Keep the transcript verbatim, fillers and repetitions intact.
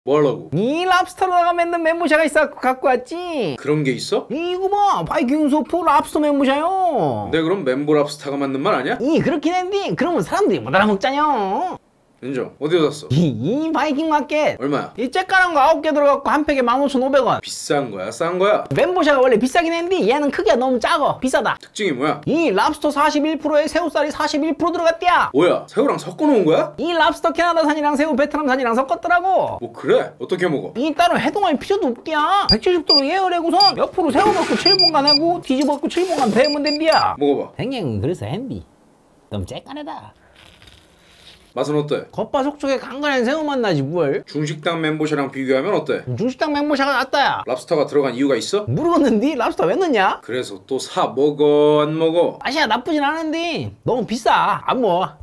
뭐 하려고? 이 랍스터로다가 만든 멘보샤가 있어갖고 갖고 왔지. 그런 게 있어? 이거 봐, 바이킹 소프 랍스터 멘보샤요. 근데 그럼 멤버 랍스타가 만든 말 아니야? 이 그렇긴 한데 그러면 사람들이 못 알아먹잖여. 인정. 어디다 샀어? 이, 이 바이킹 마켓 얼마야? 이 쬐까란 거 아홉 개 들어갖고 한 팩에 만 오천 오백 원. 비싼 거야? 싼 거야? 멘보샤가 원래 비싸긴 했는데 얘는 크기가 너무 작아. 비싸다. 특징이 뭐야? 이 랍스터 사십일 퍼센트에 새우살이 사십일 퍼센트 들어갔대야. 뭐야? 새우랑 섞어 놓은 거야? 이 랍스터 캐나다산이랑 새우 베트남산이랑 섞었더라고. 뭐 그래? 어떻게 먹어? 이 따로 해동할 필요도 없디야. 백칠십 도로 예열해고선 옆으로 세워갖고 칠 분간 하고 뒤집어갖고 칠 분간 데우면 된디야. 먹어봐. 생긴 그래서 핸디 너무 쬐까네다. 맛은 어때? 겉바속촉에 간간한 새우 맛 나지 뭘. 중식당 멘보샤랑 비교하면 어때? 중식당 멘보샤가 낫다야. 랍스터가 들어간 이유가 있어? 모르겠는데 랍스터 왜 넣냐? 그래서 또 사 먹어 안 먹어? 맛이야 나쁘진 않은데 너무 비싸. 안 먹어.